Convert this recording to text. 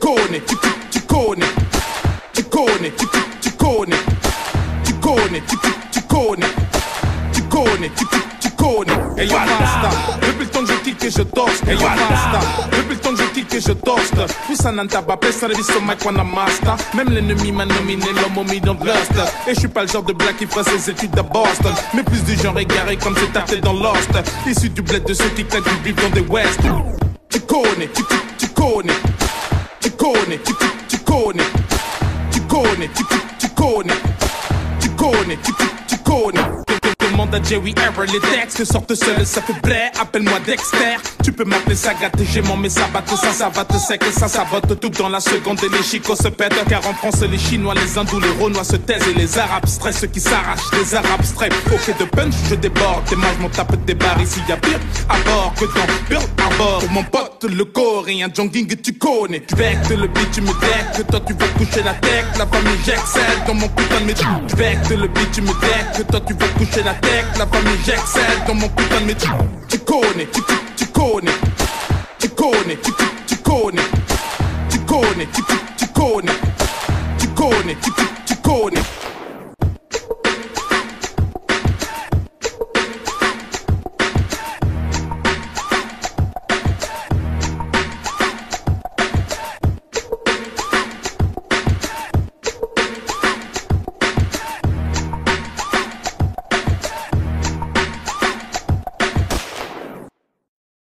connais, tu connais, tu connais, tu connais, tu connais, tu connais, tu connais, tu connais. Et y'a basta, depuis le temps que je kick et je torse. Et y'a basta, depuis le temps que je kick et je torse. Poussa Nantaba, pesa le viso Mike Wana Master. Même l'ennemi m'a nominé l'homme au million de lust. Et je suis pas le genre de black qui fera ses études à Boston, mais plus du genre égaré comme c'est tapé dans Lost. Issu du bled de ceux qui claquent du bif dans des West. Tu connais, tu connais, tu connais, tu connais, tu connais, tu connais, tu connais, tu connais. Demande à Jerry Ever, les textes sortent seuls, ça fait blé, appelle-moi Dexter. Tu peux m'appeler Sagat, j'ai mon mais ça batte, ça va te sec, ça sabote tout dans la seconde et les chicots se pètent. Car en France, les Chinois, les Hindous, les Renois se taisent et les Arabes stressent, ceux qui s'arrachent, les Arabes stressent. Ok de punch, je déborde, tes manches m'en tape des barres, ici y'a pire à bord que dans Pearl Harbor. Pour mon pote, le coréen, jogging, tu connais. Tu bec le beat, tu me deck, que toi tu vas coucher la tech, la famille j'excelle dans mon putain de métier. Tu bec le beat, tu me deck, que toi tu vas coucher la tech, la famille j'excelle dans mon putain de métier. Tu connais, tu connais, tu connais, tu connais, tu connais, tu connais, tu connais, tu connais.